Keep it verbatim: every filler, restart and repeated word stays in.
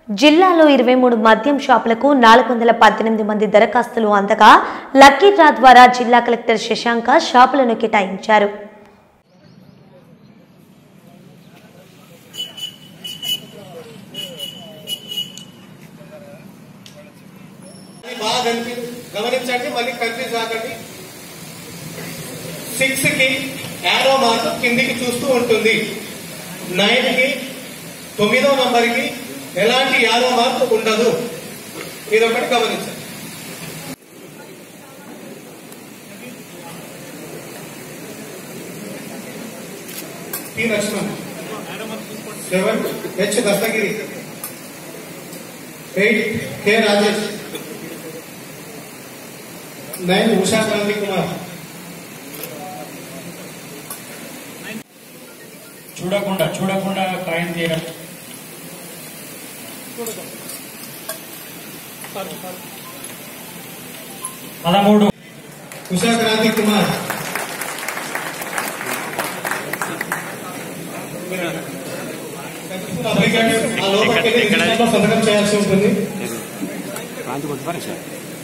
జిల్లాలో ఇరవై మూడు మద్యం షాపులకు నాలుగు వందల పద్దెనిమిది మంది దరఖాస్తులు అందగా లక్కీ డ్రా ద్వారా జిల్లా కలెక్టర్ శశాంక షాపులను కేటాయించారు. గమనించండి, మళ్ళీ కన్ఫ్యూజ్ కాకండి. సిక్స్ కి యారో మార్క్ కిందికి చూస్తూ ఉంటుంది. నైన్ కి తొమ్మిదో నంబర్ కి ఎలాంటి యారో మార్క్ ఉండదు. ఇదొకటి గమనించండి. T Lakshman, seven H Dastagiri, eight K Rajesh, nine Usha Kranti Kumar. చూడకుండా చూడకుండా ట్రైన్ చేయడం. పదమూడు ఉషా క్రాంతి కుమార్, ఆ లోపలికి సంతకం చేయాల్సి ఉంటుంది.